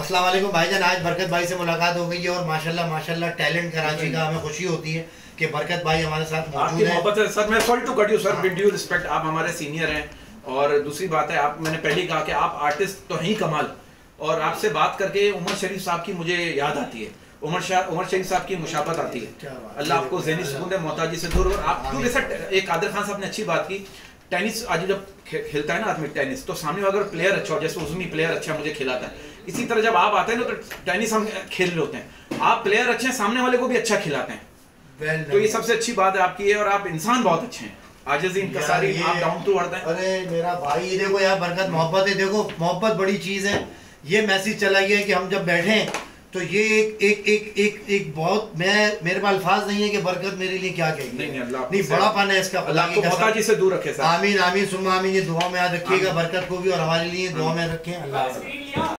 अस्सलाम वालेकुम भाईजान। आज बरकत भाई से मुलाकात हो गई है और माशाल्लाह माशाल्लाह टैलेंट कराची का हमें खुशी होती है कि बरकत भाई हमारे साथ मौजूद है। सर मैं sorry to cut you sir, with due respect, आप हमारे सीनियर हैं और दूसरी बात है, आप मैंने पहले कहा कि आप आर्टिस्ट तो हैं ही कमाल, और आपसे बात करके उमर शरीफ साहब की मुझे याद आती है, उमर शरीफ साहब की मुशाबत आती है। अल्लाह आपको ज़हनी सुकून दे, मोहताजी से दूर। और आप क्यों जैसा एक कादिर खान साहब ने अच्छी बात की, टेनिस आज जब खेलता है ना आदमी टेनिस, तो सामने अगर प्लेयर अच्छा हो, जैसे उज़मी प्लेयर अच्छा मुझे खिलाता है, इसी तरह जब आप आते हैं ना तो टेनिस हम खेल रहे होते हैं, आप प्लेयर अच्छे हैं, सामने वाले को भी अच्छा खिलाते हैं। तो ये सबसे अच्छी बात है आपकी है, और आप इंसान बहुत अच्छे हैं, आजिज़ इंकसारी, आप डाउन टू अर्थ हैं। अरे मेरा भाई, ये देखो यार बरकत मोहब्बत है, देखो मोहब्बत बड़ी चीज़ है। ये मैसेज चला गया कि हम जब बैठे तो ये एक बहुत, मेरे पास अल्फाज नहीं है कि बरकत मेरे लिए क्या कहेगी। नहीं बड़ा पान है इसका, अल्लाह को मोहताजी से दूर रखे। आमीन आमीन सुम्मा आमीन। ये दुआ में याद रखिएगा, बरकत को भी और हमारे लिए दुआ में रखें। अल्लाह।